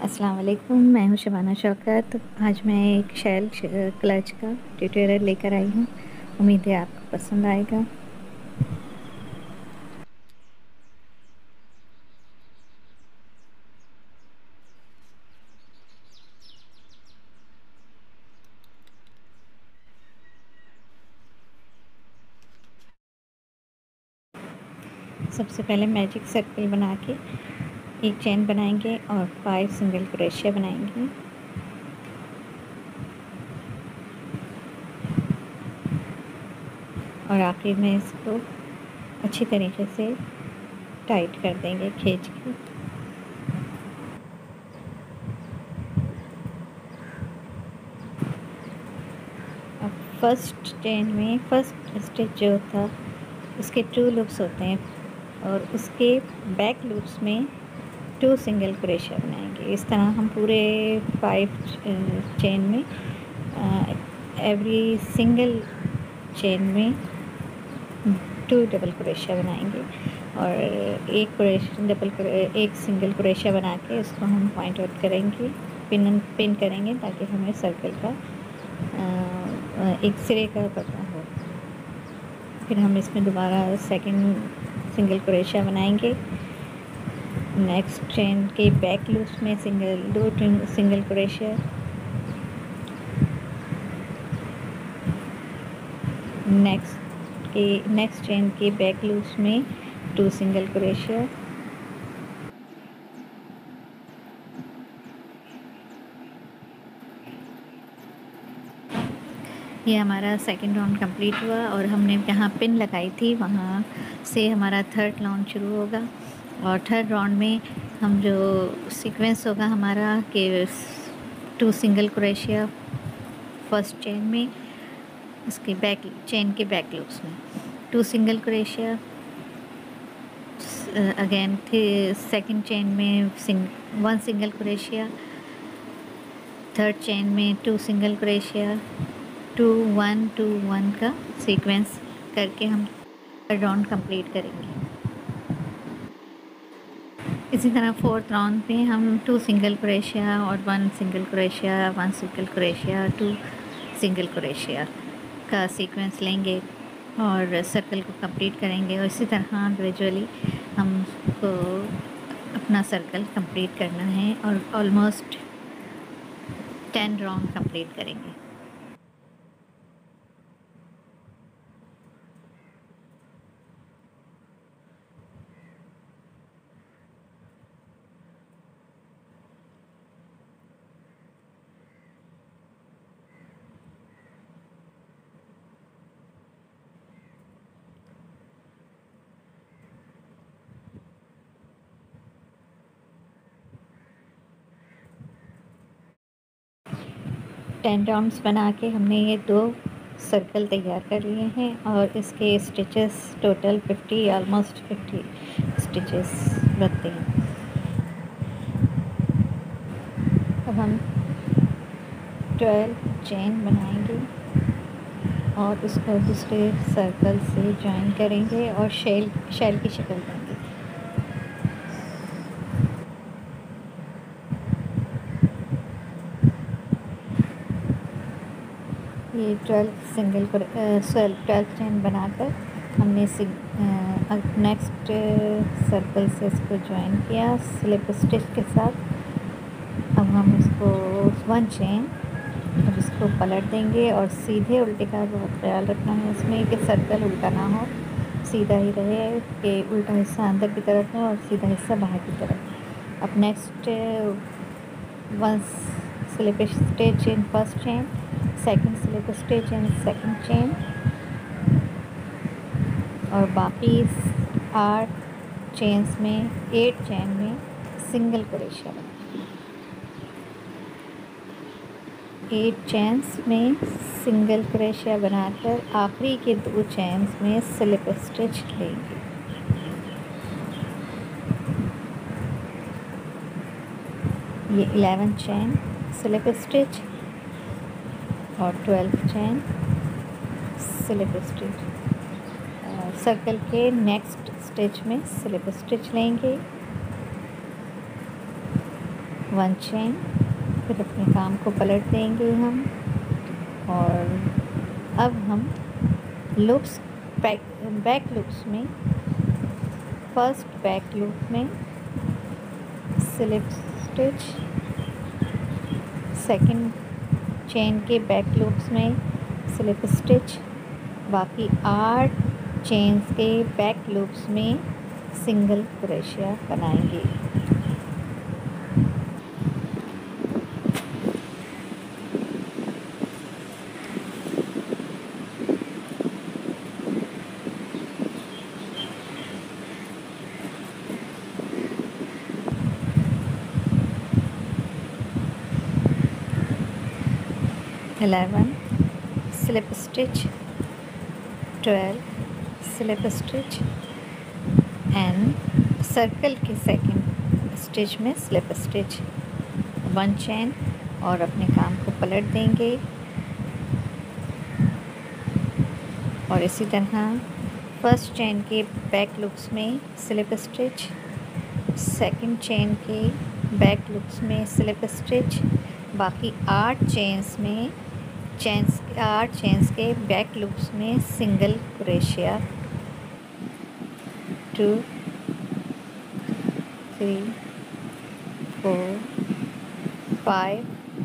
अस्सलाम वालेकुम, मैं हूँ शबाना शौकत। आज मैं एक शेल क्लच का ट्यूटोरियल लेकर आई हूँ। उम्मीद है आपको पसंद आएगा। सबसे पहले मैजिक सर्कल बना के एक चेन बनाएंगे और 5 सिंगल क्रोशिया बनाएंगे। और आखिर में इसको अच्छी तरीके से टाइट कर देंगे खींच के। अब फर्स्ट चेन में फर्स्ट स्टिच जो था उसके 2 लूप्स होते हैं और उसके बैक लूप्स में 2 सिंगल क्रोशिया बनाएंगे। इस तरह हम पूरे 5 चेन में एवरी सिंगल चेन में 2 डबल क्रोशिया बनाएंगे और एक सिंगल क्रोशिया बना के उसको हम पॉइंट आउट करेंगे, पिन करेंगे ताकि हमें सर्कल का एक सिरे का पता हो। फिर हम इसमें दोबारा सेकंड सिंगल क्रोशिया बनाएंगे। नेक्स्ट चेन के बैक लूप्स में दो सिंगल क्रोशिया, नेक्स्ट चेन के बैक लूप्स में 2 सिंगल क्रोशिया। ये हमारा सेकंड राउंड कंप्लीट हुआ और हमने जहाँ पिन लगाई थी वहाँ से हमारा थर्ड राउंड शुरू होगा। और थर्ड राउंड में हम जो सीक्वेंस होगा हमारा कि 2 सिंगल क्रोशिया फर्स्ट चेन में, उसके बैक चेन के बैक लूप्स में 2 single crochet, again second chain में 1 सिंगल क्रोशिया, थर्ड चेन में 2 सिंगल क्रोशिया, 2 1 2 1 का सीक्वेंस करके हम राउंड कंप्लीट करेंगे। इसी तरह फोर्थ राउंड में हम 2 सिंगल क्रोशिया और 1 single crochet, 1 single crochet, 2 single crochet का सीक्वेंस लेंगे और सर्कल को कंप्लीट करेंगे। और इसी तरह ग्रेजुअली हमको अपना सर्कल कंप्लीट करना है और ऑलमोस्ट 10 राउंड कंप्लीट करेंगे। टेन राउंड्स बना के हमने ये 2 सर्कल तैयार कर लिए हैं और इसके स्टिचेस टोटल 50 ऑलमोस्ट 50 स्टिचेस बनते हैं। अब हम 12 चेन बनाएंगे और उसको दूसरे सर्कल से जॉइन करेंगे और शेल की शक्ल देंगे। ये 12 चेन बनाकर हमने नेक्स्ट सर्कल से इसको ज्वाइन किया स्लिप स्टिच के साथ। अब हम इसको 1 चेन अब इसको पलट देंगे और सीधे उल्टे का बहुत ख्याल रखना है इसमें कि सर्कल उल्टा ना हो, सीधा ही रहे, कि उल्टा हिस्सा अंदर की तरफ हो और सीधा हिस्सा बाहर की तरफ। अब next 1 slip stitch in first chain, second slip stitch in second chain और बाकी 8 चेन्स में 8 चेन में सिंगल क्रोशिया बनाएंगे। 8 चेन्स में सिंगल क्रोशिया बनाकर आखिरी के 2 चेन्स में स्लिप स्टिच लेंगे। ये 11 चेन स्लिप स्टिच और 12 चेन स्लिप स्टिच। सर्कल के नेक्स्ट स्टिच में स्लिप स्टिच लेंगे 1 चेन, फिर अपने काम को पलट देंगे हम। और अब हम लूप्स बैक लूप्स में, फर्स्ट बैक लूप में स्लिप स्टिच, सेकंड चेन के बैक लूप्स में स्लिप स्टिच, बाकी 8 चेन्स के बैक लूप्स में सिंगल क्रोशिया बनाएंगे। Eleven slip stitch, 12 slip stitch and circle के सेकंड स्टिच में स्लिप स्टिच, 1 चेन और अपने काम को पलट देंगे। और इसी तरह फर्स्ट चेन के बैक लूप्स में स्लिप स्टिच, सेकंड चेन के बैक लूप्स में स्लिप स्टिच, बाकी 8 चेन्स के बैक लूप्स में सिंगल क्रोशिया, 2 3 4 5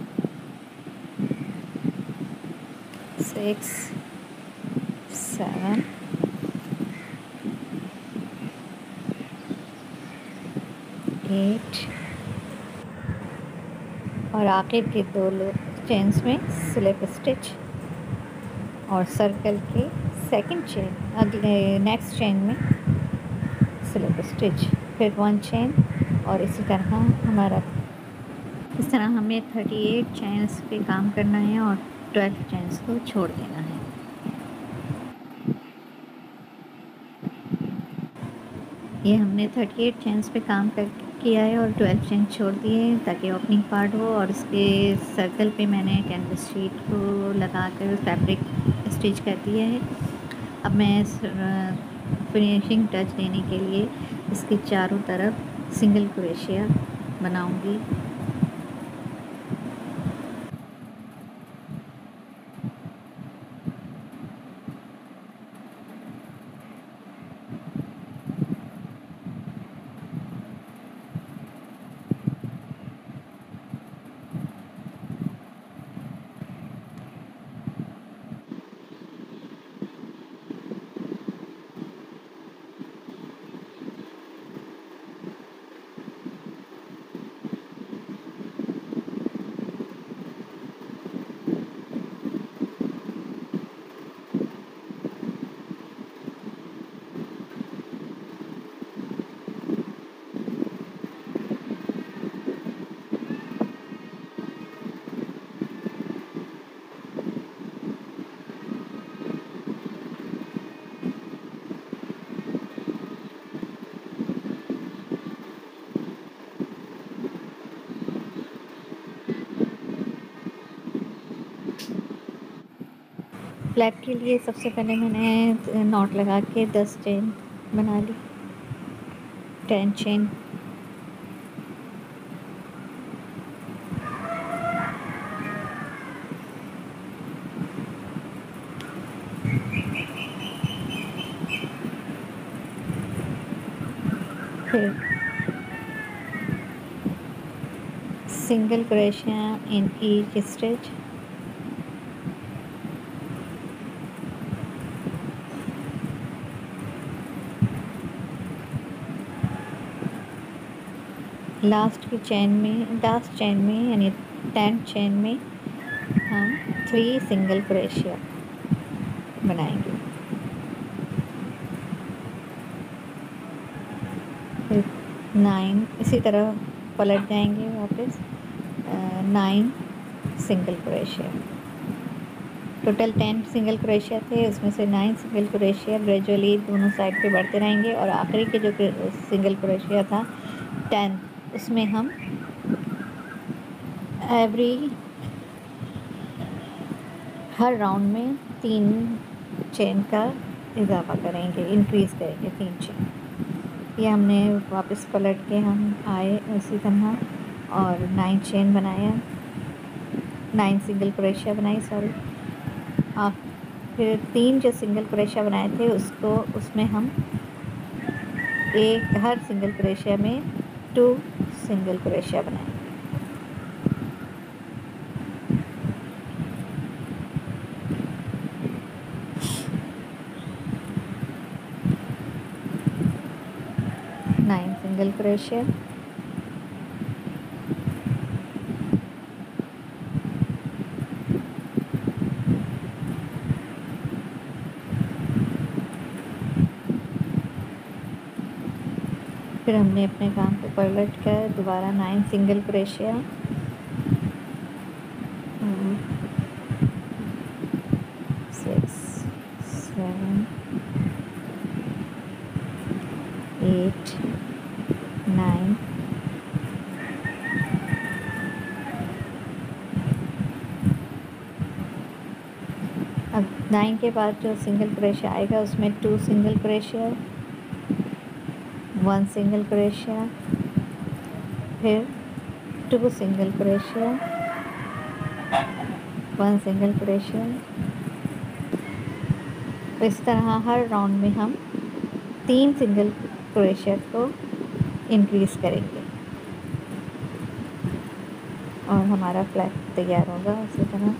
6 7 8 और आखिर के 2 चेन्स में स्लिप स्टिच और सर्कल के सेकंड चेन अगले नेक्स्ट चेन में स्लिप स्टिच, फिर 1 चेन। और इसी तरह इस तरह हमें 38 चेन्स पे काम करना है और 12 चेन्स को छोड़ देना है। ये हमने 38 चेन्स पे काम किया है और 12 चेन छोड़ दिए हैं ताकि ओपनिंग पार्ट हो। और इसके सर्कल पे मैंने कैनवस शीट को लगा कर फैब्रिक स्टिच कर दिया है। अब मैं फिनिशिंग टच देने के लिए इसके चारों तरफ सिंगल क्रोशिया बनाऊंगी। फ्लैप के लिए सबसे पहले मैंने नॉट लगा के 10 चेन बना ली, 10 चेन। फिर single crochet in each stitch, last chain में यानी 10 चेन में हम 3 सिंगल क्रोशिया बनाएंगे। फिर 9 इसी तरह पलट जाएंगे वापस, 9 single crochet. Total 10 single crochet थे, उसमें से 9 सिंगल क्रोशिया ग्रेजुअली दोनों साइड पे बढ़ते रहेंगे। और आखिरी के जो सिंगल क्रोशिया था 10, उसमें हम हर राउंड में 3 चेन का इजाफा करेंगे, इंक्रीज़ करेंगे 3 चेन। ये हमने वापस पलट के हम आए, उसी तरह और 9 चेन बनाया, 9 सिंगल क्रोशिया बनाई, सॉरी। और फिर 3 जो सिंगल क्रोशिया बनाए थे उसको, उसमें हम हर सिंगल क्रोशिया में 2 सिंगल क्रोशिया बनाए। नाइन सिंगल क्रोशिया, फिर हमने अपने काम को पलट कर दोबारा 9 सिंगल क्रोशिया, 6 7 8 9, अब 9 के बाद जो सिंगल क्रोशिया आएगा उसमें 2 सिंगल क्रोशिया, 1 सिंगल क्रोशिया, फिर 2 सिंगल क्रोशिया, 1 सिंगल क्रोशिया। तो इस तरह हर राउंड में हम 3 सिंगल क्रोशिया को इंक्रीज़ करेंगे और हमारा फ्लैग तैयार होगा उसी तरह।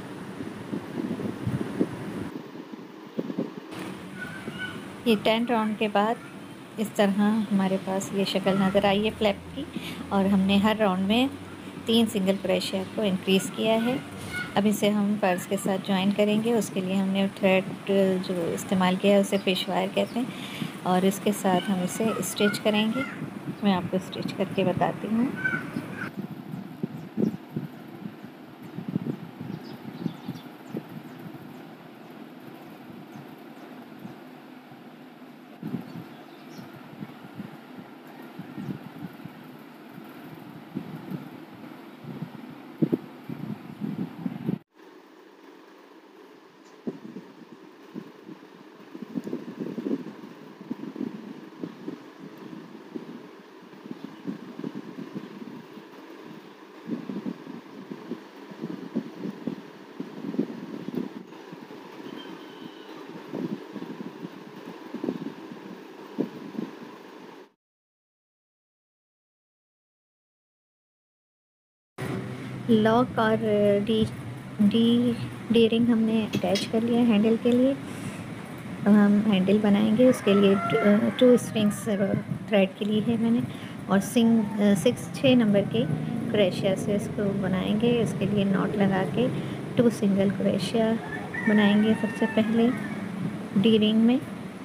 ये 10 राउंड के बाद इस तरह हमारे पास ये शक्ल नज़र आई है फ्लैप की, और हमने हर राउंड में 3 सिंगल क्रोशिया को इंक्रीज़ किया है। अब इसे हम पर्स के साथ ज्वाइन करेंगे। उसके लिए हमने थ्रेड जो इस्तेमाल किया है उसे फिश वायर कहते हैं, और इसके साथ हम इसे स्टिच करेंगे। मैं आपको स्टिच करके बताती हूँ। लॉक और डी रिंग हमने अटैच कर लिया हैंडल के लिए। अब हम हैंडल बनाएंगे। उसके लिए 2 स्ट्रिंग्स थ्रेड के लिए है मैंने, और 6 नंबर के क्रोशिया से इसको बनाएंगे। इसके लिए नॉट लगा के 2 सिंगल क्रोशिया बनाएंगे सबसे पहले डी रिंग में।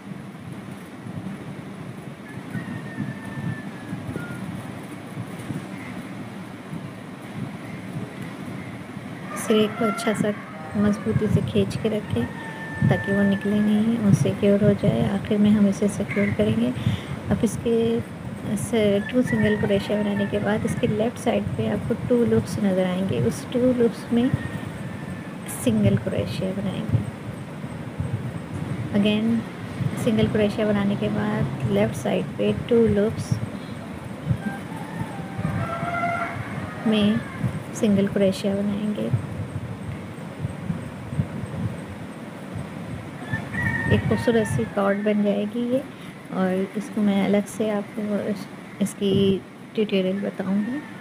सिरे को अच्छा सा मजबूती से खींच के रखें ताकि वो निकले नहीं और सिक्योर हो जाए। आखिर में हम इसे सिक्योर करेंगे। अब इसके 2 सिंगल क्रोशिया बनाने के बाद इसके लेफ़्ट साइड पे आपको 2 लूप्स नज़र आएंगे। उस 2 लूप्स में सिंगल क्रोशिया बनाएंगे। अगेन सिंगल क्रोशिया बनाने के बाद लेफ़्ट साइड पे 2 लूप्स में सिंगल क्रोशिया बनाएंगे। एक खूबसूरत सी कॉर्ड बन जाएगी ये, और इसको मैं अलग से आपको इसकी ट्यूटोरियल बताऊंगी।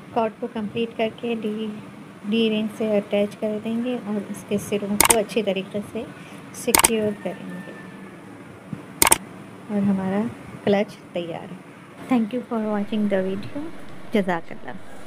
कॉर्ड को कंप्लीट करके डी रिंग से अटैच कर देंगे और इसके सिरों को अच्छी तरीके से सिक्योर करेंगे और हमारा क्लच तैयार है। Thank you for watching the video. जज़ाकल्लाह।